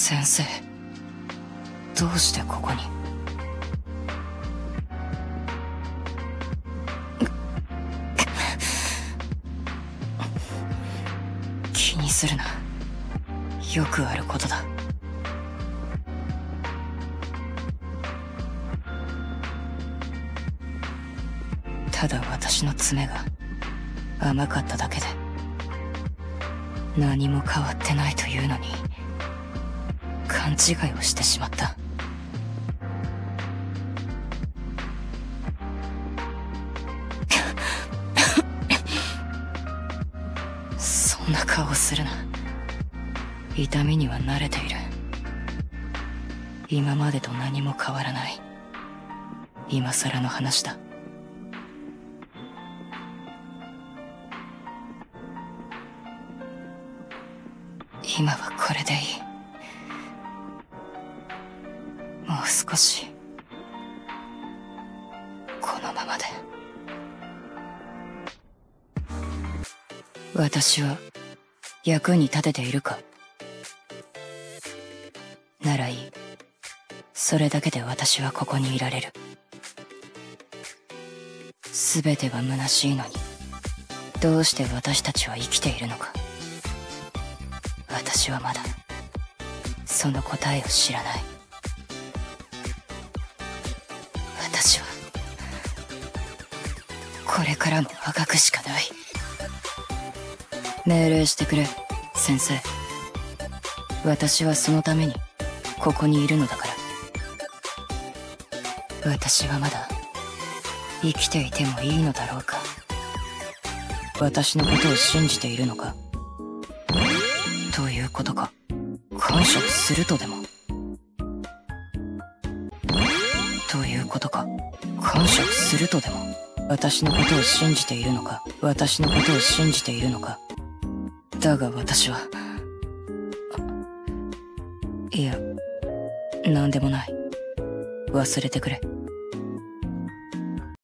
先生、どうしてここに？気にするな。よくあることだ。ただ私の爪が甘かっただけで、何も変わってないというのに勘違いをしてしまった。そんな顔するな。痛みには慣れている。今までと何も変わらない。今更の話だ。今はこれでいい。もう少しこのままで。私は役に立てているか？ならいい。それだけで私はここにいられる。全てが虚しいのに、どうして私たちは生きているのか。私はまだその答えを知らない。私はこれからもあがくしかない。命令してくれ、先生。私はそのためにここにいるのだから。私はまだ生きていてもいいのだろうか。私のことを信じているのか。ということか。感謝をするとでも。ということか。感謝をするとでも。私のことを信じているのか。私のことを信じているのか。だが私は、いや、なんでもない。忘れてくれ。